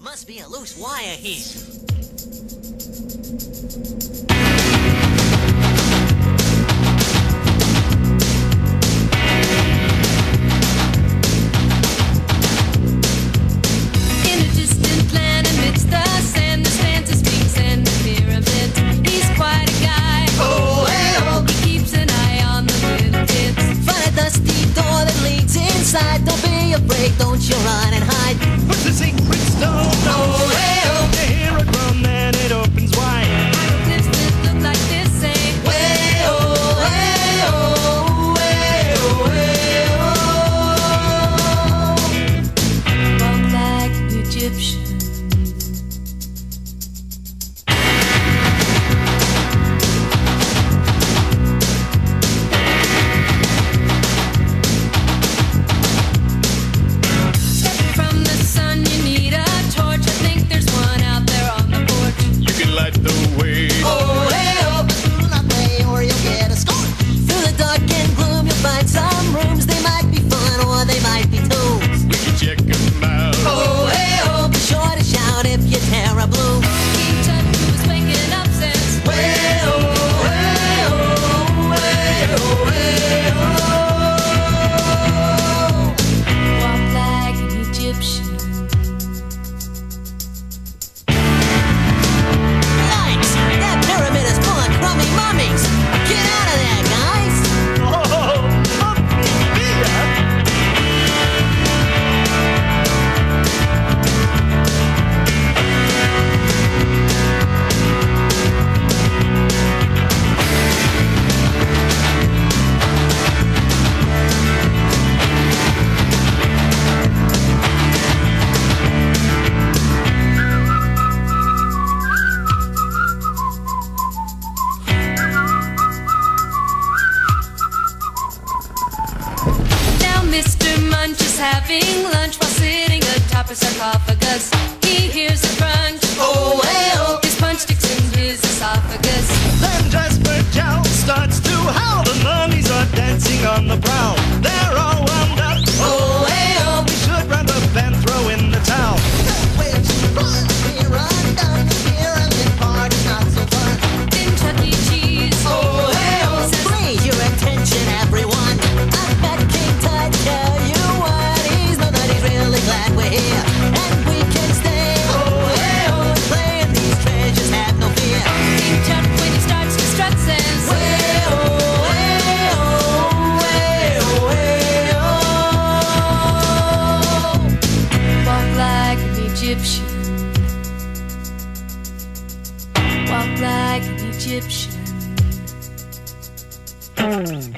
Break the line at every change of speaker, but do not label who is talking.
Must be a loose wire here.
In a distant land amidst the sand, there stands a sphinx and a pyramid. He's quite a guy.
Oh, hey, oh.
He keeps an eye on the little kids.
Find a dusty door that leads inside. Don't be afraid, don't you run and hide.
What's the secret stone?
Oh, hey, oh.
You hear it run, then it opens wide.
Hieroglyphs that look like this say,
Way, oh, hey, oh, way, oh, way, oh.
walk like an Egyptian. Stepping from the sun, you need a torch. I think there's one out there on the porch.
You can light the way.
Oh, hey, oh, but do not play or you'll get a score. Through the dark and gloom, you'll find some rooms. They might be fun or they might be tombs.
We can check 'em out.
Oh, hey, oh, be sure to shout if you tear a blue.
King Tut was making up sense.
Way, oh, hey, oh, way, oh, way, oh.
Walk like an Egyptian.
Yikes! That pyramid is full of crummy mummies. Get out of there, guys!
Oh, Mamma Mia!
Now Mr. Munch is having lunch while sitting atop a sarcophagus. He hears a crunch.
Oh, hey, oh.
His punch sticks in his esophagus.
Then Jasper Jowl starts to howl. The mummies are dancing on the prowl. They're all wound up.
Oh, hey, oh.
We should round up and throw in the towel.
In Chuck E. Cheese.
Oh, hey, oh.
Says,
Please, your attention, everyone. I bet King Tut tell you what. He's know that he's really glad we're here. And we can stay. Oh, hey, oh. Playing these treasures, have no fear.
King Chuck, when he starts to strut, says,
Way, oh, hey, oh, way, oh, way, oh.
walk like an Egyptian. Walk like an Egyptian.